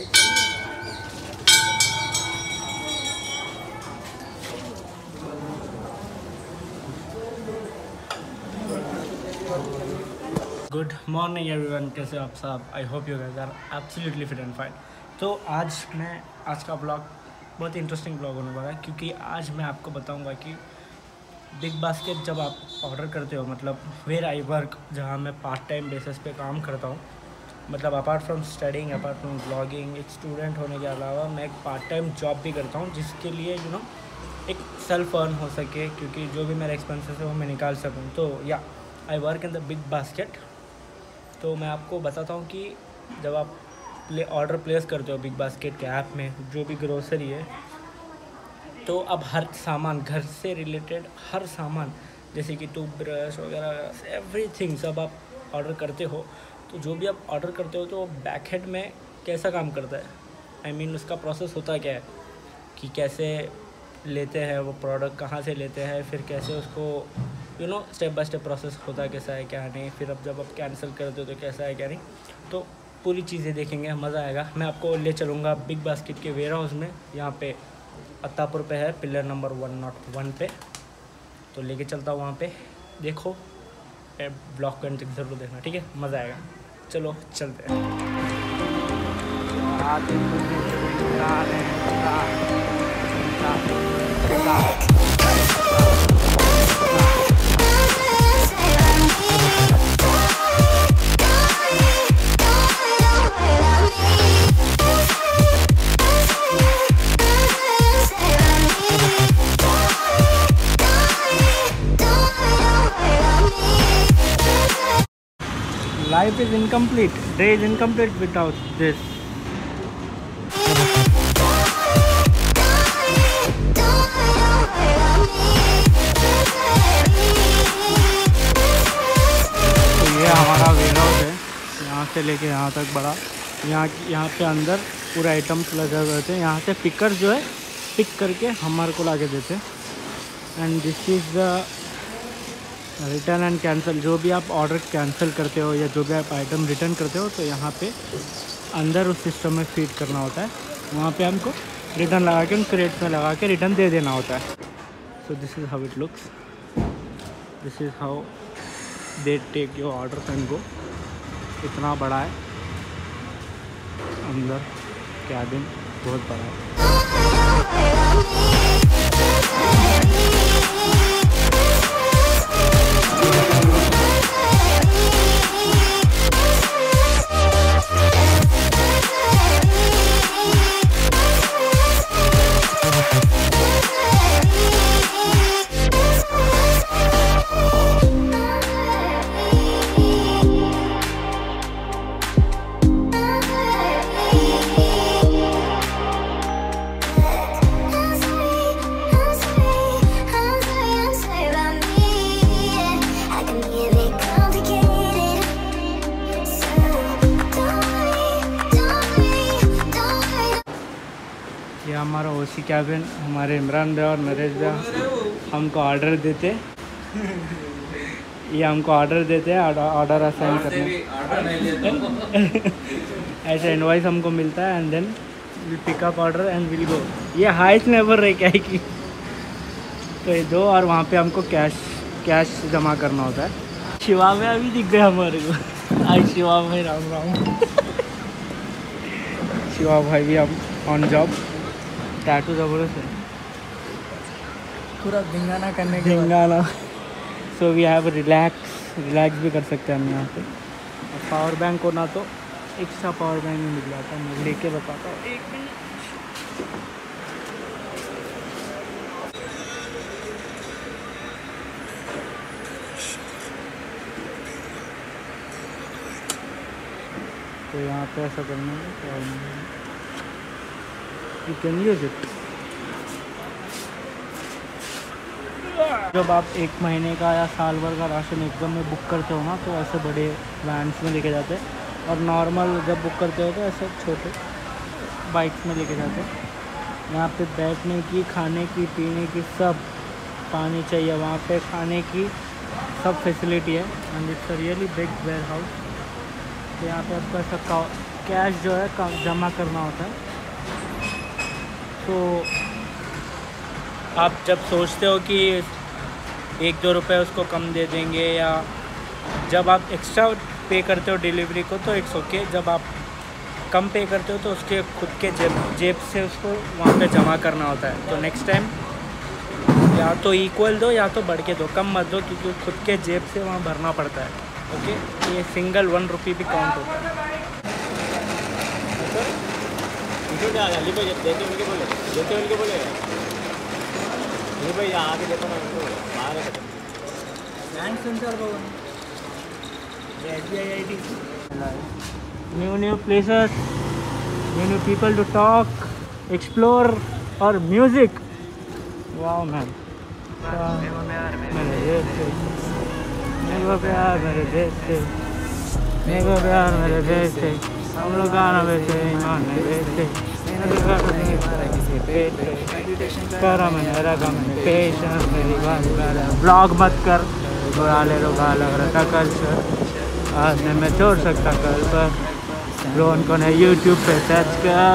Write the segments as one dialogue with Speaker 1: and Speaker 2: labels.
Speaker 1: Good morning everyone, कैसे हो आप सब? I hope you guys are absolutely fit and fine. तो आज का ब्लॉग बहुत इंटरेस्टिंग ब्लॉग होने वाला है, क्योंकि आज मैं आपको बताऊंगा कि बिग बास्केट जब आप ऑर्डर करते हो, मतलब वेयर आई वर्क, जहां मैं पार्ट टाइम बेसिस पे काम करता हूं, मतलब apart from studying, apart from blogging, एक स्टूडेंट होने के अलावा मैं एक पार्ट टाइम जॉब भी करता हूं, जिसके लिए एक सेल्फ अर्न हो सके, क्योंकि जो भी मेरे एक्सपेंसेस है वो मैं निकाल सकूं। तो या I work in the Big Basket. तो मैं आपको बताता हूँ कि जब आप ऑर्डर प्लेस करते हो बिग बास्केट के ऐप में, जो भी ग्रोसरी है, तो अब हर सामान, घर से रिलेटेड हर सामान, जैसे कि टूथब्रश वगैरह एवरीथिंग, सब आप ऑर्डर करते हो। तो जो भी आप ऑर्डर करते हो तो बैकहेड में कैसा काम करता है, आई मीन उसका प्रोसेस होता क्या है, कि कैसे लेते हैं वो प्रोडक्ट, कहाँ से लेते हैं, फिर कैसे उसको स्टेप बाय स्टेप प्रोसेस होता है, कैसा है क्या नहीं, फिर अब जब आप कैंसिल करते हो तो कैसा है क्या नहीं। तो पूरी चीज़ें देखेंगे, मज़ा आएगा। मैं आपको ले चलूँगा बिग बास्केट के वेयर हाउस में, यहाँ पे अत्तापुर पे है, पिलर नंबर 101 पे। तो लेके चलता हूँ वहाँ पे, देखो ब्लॉग करने तक ज़रूर देखना, ठीक है? मज़ा आएगा। चलो चलते हैं। Life is incomplete. Day is incomplete without this. तो ये हमारा वेयर हाउस है, यहाँ से लेके यहाँ तक बड़ा। यहाँ पे अंदर पूरे आइटम्स लगे हुए होते हैं। यहाँ से पिकर जो है पिक करके हमारे को लाके देते हैं। And this is the return and cancel. जो भी आप ऑर्डर कैंसिल करते हो या जो भी आप आइटम रिटर्न करते हो, तो यहाँ पे अंदर उस सिस्टम में फीड करना होता है। वहाँ पे हमको रिटर्न लगा के उन क्रेट में लगा के रिटर्न दे देना होता है। So this is how it looks, this is how they take your order and go. इतना बड़ा है अंदर, कैबिन बहुत बड़ा है। ये हमारा ओसी कैबिन, हमारे इमरान भाई और नरेश भाई हमको ऑर्डर देते, ये हमको ऑर्डर देते हैं, ऑर्डर असाइन करने ऐसे इनवॉइस हमको मिलता है, and then will pick up order and will go. ये हाइट नेवर रहे क्या है कि तो ये दो, और वहाँ पे हमको कैश जमा करना होता है। शिवा में अभी दिख गया हमारे को। आज शिवा भाई राम राम। शिवा भाई भी हम ऑन जॉब। टैटू ज़बरदस्त है,
Speaker 2: पूरा धिंगाना करने के
Speaker 1: धिंगाना। सो वी हैव रिलैक्स भी कर सकते हैं हम यहाँ पे। पावर बैंक होना तो एक्स्ट्रा पावर बैंक में मिल जाता है, मैं लेके बताता हूँ, एक मिनट। तो यहाँ पे ऐसा करना है, यू कैन यूज इट। जब आप 1 महीने का या साल भर का राशन एकदम में बुक करते हो ना, तो ऐसे बड़े वैन्स में लेके जाते हैं, और नॉर्मल जब बुक करते हो तो ऐसे छोटे बाइक्स में लेके जाते हैं। यहाँ पे बैठने की, खाने की, पीने की, सब, पानी चाहिए वहाँ पे, खाने की सब फैसिलिटी है। And it's a really big warehouse. तो यहाँ पे आपको ऐसा कैश जो है जमा करना होता है। तो आप जब सोचते हो कि 1-2 रुपये उसको कम दे देंगे, या जब आप एक्स्ट्रा पे करते हो डिलीवरी को तो इट्स ओके। जब आप कम पे करते हो तो उसके खुद के जेब से उसको वहाँ पे जमा करना होता है। तो नेक्स्ट टाइम या तो इक्वल दो या तो बढ़ के दो, कम मत दो, क्योंकि खुद के जेब से वहाँ भरना पड़ता है। ओके, ये सिंगल 1 रुपये भी काउंट होता है। New places, new people to talk, explore, और music. Wow man. मेरे देश से, मेरे प्यार मेरे देश से, मेरे प्यार मेरे देश से, हम लोग गाना बेचे ईमान बेचे, करा मैंने रखा मैंने पेशेंस मेरी बात कर, ब्लॉग मत कर, बुरा ले लो गाल रखा कल सर, आज नहीं मैं छोड़ सकता कल पर, ड्रोन को ने यूट्यूब पे सर्च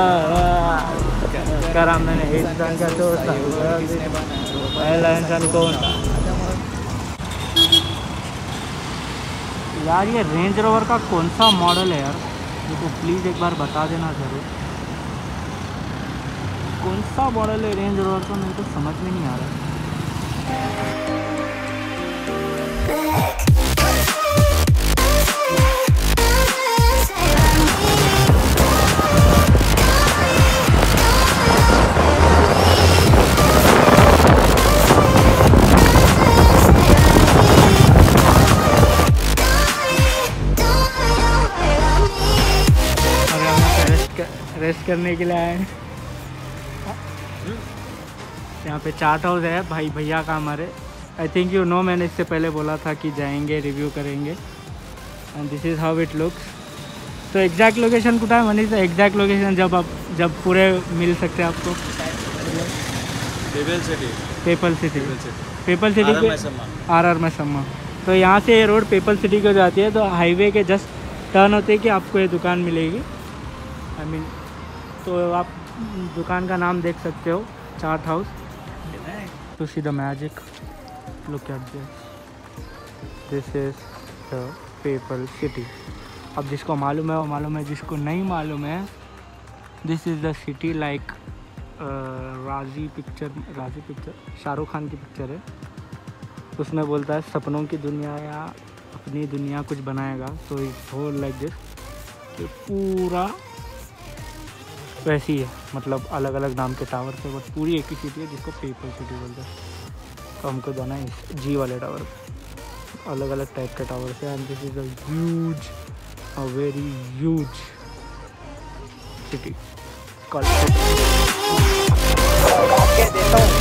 Speaker 1: करा मैंने इंसान का दोस्त पहला इंसान कौन था यार। ये रेंज रोवर का कौन सा मॉडल है यार, मेरे को प्लीज़ एक बार बता देना ज़रूर। कौन सा मॉडल है रेंज रोवर का, मेरे को समझ में नहीं आ रहा। रेस्ट करने के लिए आए हैं। यहाँ पे चाट हाउस है भाई भैया का हमारे, आई थिंक यू नो, मैंने इससे पहले बोला था कि जाएंगे रिव्यू करेंगे। And this is how it looks. तो एग्जैक्ट लोकेशन कुछ है मनीष, एग्जैक्ट लोकेशन जब पूरे मिल सकते हैं आपको। पेपल सिटी के आर मैसम्मा। तो यहाँ से ये रोड पेपल सिटी को जाती है, तो हाईवे के जस्ट टर्न होते हैं कि आपको ये दुकान मिलेगी। आई मीन तो आप दुकान का नाम देख सकते हो, chaat house. To see the magic, look at this is the Peepal City. अब जिसको मालूम है वो मालूम है, जिसको नहीं मालूम है, this is the city like Raazi picture Shahrukh Khan की पिक्चर है, उसमें बोलता है सपनों की दुनिया या अपनी दुनिया कुछ बनाएगा। तो इट्स होल लाइक दिस, ये पूरा वैसी है, मतलब अलग अलग नाम के टावर से, बट पूरी एक ही सिटी है जिसको पेपल सिटी बोलते हैं। तो हमको जाना है इस जी वाले टावर, अलग अलग टाइप के टावर से। And this is a very huge city called.